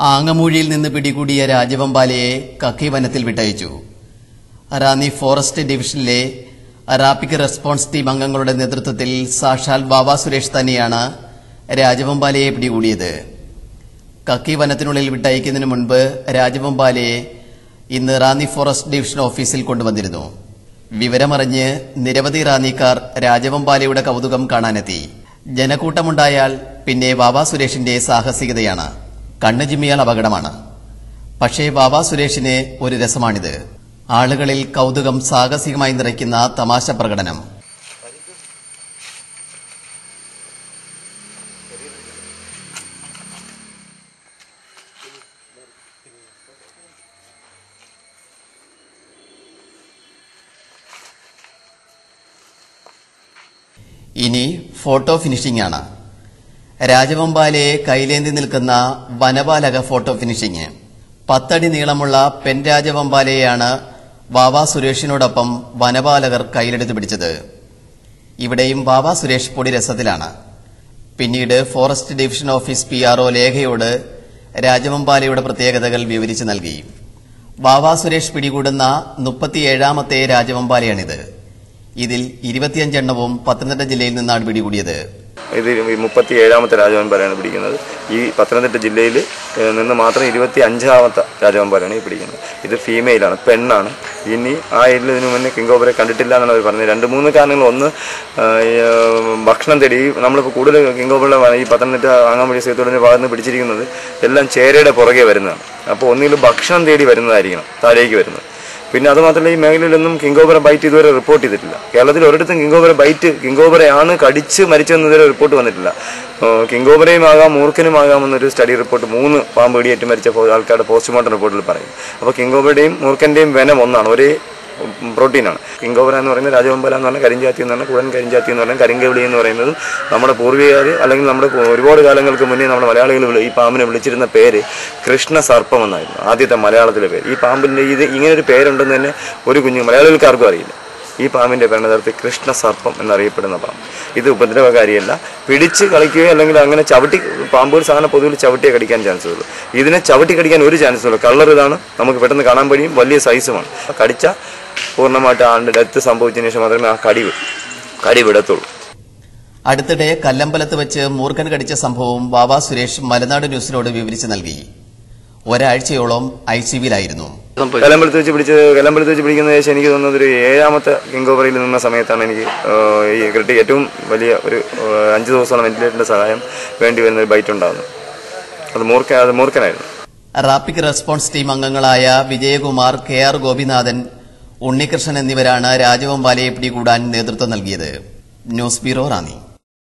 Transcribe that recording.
ആങ്ങമൂഴിയിൽ നിന്ന് പിടികൂടിയ രാജവെമ്പാലയെ കക്കി വനത്തിൽ വിട്ടയച്ചു. റാന്നി ഫോറസ്റ്റ് ഡിവിഷനിലെ റാപ്പിഡ് റെസ്പോൺസ് ടീം അംഗങ്ങളുടെ നേതൃത്വത്തിൽ സാക്ഷാൽ ബാബ സുരേഷ് തന്നെയാണ് രാജവെമ്പാലയെ പിടികൂടിയത്. കക്കി വനത്തിനുള്ളിൽ വിട്ടയക്കുന്നതിന് മുൻപ് രാജവെമ്പാലയെ ഇന്ന് റാന്നി ഫോറസ്റ്റ് ഡിവിഷൻ ഓഫീസിൽ കൊണ്ടുവന്നിരുന്നു. വിവരമറിഞ്ഞ് നിരവധി റാന്നിക്കാർ രാജവെമ്പാലയുടെ കൌതുകം കാണാനെത്തി. ജനക്കൂട്ടമുണ്ടായാൽ പിന്നെ ബാബ സുരേഷിന്റെ സാഹസികതയാണ്. കണ്ണു ചിമ്മിയാൽ അപകടമാണ്. പക്ഷേ ബാബ സുരേഷിന് ഒരു രസമാണിത്. ആളുകളിൽ കൌതുകം സാഹസികമായി നിറയ്ക്കുന്ന തമാശ പ്രകടനം. ഇനി ഫോട്ടോ ഫിനിഷിംഗ് ആണ്. രാജവെമ്പാലയെ കൈലേന്തി നിൽക്കുന്ന വനപാലക ഫോട്ടോ ഫിനിഷിംഗ്. 10 അടി നീളമുള്ള പെൻ രാജവെമ്പാലയെയാണ് ബാബ സുരേഷിനോടൊപ്പം വനപാലകർ കയ്യിലെടുത്ത് പിടിച്ചത്. ഇവിടെയും ബാബ സുരേഷ് പൊടി രസത്തിലാണ്. പിന്നീട് ഫോറസ്റ്റ് ഡിവിഷൻ ഓഫീസ് PRO ലേഖയോട് രാജവെമ്പാലയുടെ പ്രത്യേകതകൾ വിവരിച്ചു നൽകി. ബാബ സുരേഷ് പിടികൂടുന്ന 37ാമത്തെ രാജവെമ്പാലയാണിത്. ഇതിൽ 25 എണ്ണവും പത്തനംതിട്ട ജില്ലയിൽ നിന്നാണ് പിടികൂടിയത്. ഇത് 37ാമത്തെ രാജവെമ്പാലയാണ് പിടിക്കുന്നത്. ഈ പത്തനംതിട്ട ജില്ലയിൽ നിന്ന് മാത്രം 25ാമത്തെ രാജവെമ്പാലയാണ് ഈ പിടിക്കുന്നത്. ഇത് ഫീമെയിലാണ്, പെണ്ണാണ്. ഇനി ആ ഇതിനു മുന്നേ കിങ്കോബറെ കണ്ടിട്ടില്ല എന്നാണ് അവർ പറഞ്ഞത്. 2-3 കാരണങ്ങൾ. ഒന്ന്, ഭക്ഷണം തേടി. നമ്മളിപ്പോൾ കൂടുതൽ കിങ്കോബറുടെ ഈ പത്തനംതിട്ട ആങ്ങാമൂഴി സേതുവിന്റെ ഭാഗത്ത് നിന്ന് പിടിച്ചിരിക്കുന്നത് എല്ലാം ചേരയുടെ പുറകെ വരുന്നതാണ്. അപ്പോൾ ഒന്നുകിൽ ഭക്ഷണം തേടി വരുന്നതായിരിക്കണം താഴേക്ക് വരുന്നത്. പിന്നെ അതുമാത്രമല്ല, ഈ മേഖലയിലൊന്നും കിങ്കോബറ ബൈറ്റ് ഇതുവരെ റിപ്പോർട്ട് ചെയ്തിട്ടില്ല. കേരളത്തിൽ ഒരിടത്തും കിങ്കോബറയാണ് കടിച്ച് മരിച്ചെന്നതുവരെ റിപ്പോർട്ട് വന്നിട്ടില്ല. കിങ്കോബറയും ആകാം മൂർഖനുമാകാമെന്നൊരു സ്റ്റഡി റിപ്പോർട്ട് 3 പാമ്പ് കടിയേറ്റ് മരിച്ച ആൾക്കാരുടെ പോസ്റ്റ്മോർട്ടം റിപ്പോർട്ടിൽ പറയും. അപ്പോൾ കിങ്കോബറുടെയും മൂർഖന്റെയും വെനം ഒന്നാണ്, ഒരേ പ്രോട്ടീനാണ്. കിങ്കോബറ എന്ന് പറയുന്നത് രാജവെമ്പാല എന്ന് പറഞ്ഞാൽ കരിഞ്ചാത്തി എന്ന് പറഞ്ഞാൽ കുഴൻ കരിഞ്ചാത്തി എന്ന് പറഞ്ഞാൽ കരിങ്കവിളി എന്ന് പറയുന്നതും നമ്മുടെ പൂർവികർ അല്ലെങ്കിൽ നമ്മുടെ ഒരുപാട് കാലങ്ങൾക്ക് മുന്നേ നമ്മുടെ മലയാളികൾ ഈ പാമ്പിനെ വിളിച്ചിരുന്ന പേര് കൃഷ്ണ സർപ്പം എന്നായിരുന്നു ആദ്യത്തെ മലയാളത്തിലെ പേര്. ഈ പാമ്പിൻ്റെ ഇങ്ങനൊരു പേരുണ്ടെന്ന് തന്നെ ഒരു മലയാളികൾക്ക് ആർക്കും അറിയില്ല. ഈ പാമ്പിൻ്റെ പേരാണ് കൃഷ്ണ സർപ്പം എന്നറിയപ്പെടുന്ന പാമ്പ്. ഇത് ഉപദ്രവകാരിയല്ല. പിടിച്ച് കളിക്കുകയോ അല്ലെങ്കിൽ അങ്ങനെ ചവിട്ടി, പാമ്പുകൾ സാധാരണ പൊതുവിൽ ചവിട്ടിയെ കടിക്കാൻ ചാൻസ് ഉള്ളൂ. ഇതിനെ ചവിട്ടി കടിക്കാൻ ഒരു ചാൻസും ഇല്ല. കളർ ഇതാണ്, നമുക്ക് പെട്ടെന്ന് കാണാൻ കഴിയും, വലിയ സൈസുമാണ്. കടിച്ച പൂർണ്ണമായിട്ട് ആളുടെ ഡെത്ത് സംഭവിച്ചതിന് ശേഷം മാത്രമേ ആ കടി വിടത്തുള്ളൂ. അടുത്തിടെ കല്ലമ്പലത്ത് വെച്ച് മൂർഖൻ കടിച്ച സംഭവം ബാബ സുരേഷ് മലനാട് ന്യൂസിനോട് വിവരിച്ചു നൽകി. ഒരാഴ്ചയോളം ICUവിലായിരുന്നു. കല്ലമ്പലത്ത് വെച്ച് പിടിക്കുന്ന ശേഷം എനിക്ക് തോന്നുന്നത് ഒരു 7ാമത്തെ കിങ്കോബറയിൽ നിന്ന സമയത്താണ് എനിക്ക് ഈ ഏറ്റവും വലിയ ഒരു 5 ദിവസത്തോളം വെന്റിലേറ്ററിന്റെ സഹായം വേണ്ടി വരുന്ന ഒരു ബൈറ്റ് ഉണ്ടാകുന്നത്. അത് മൂർഖനായിരുന്നു. റാപ്പിഡ് റെസ്പോൺസ് ടീം അംഗങ്ങളായ വിജയകുമാർ, KR ഗോപിനാഥൻ, ഉണ്ണികൃഷ്ണൻ എന്നിവരാണ് രാജവെമ്പാലയെ പിടികൂടാൻ നേതൃത്വം നൽകിയത്. News bureau, Ranni.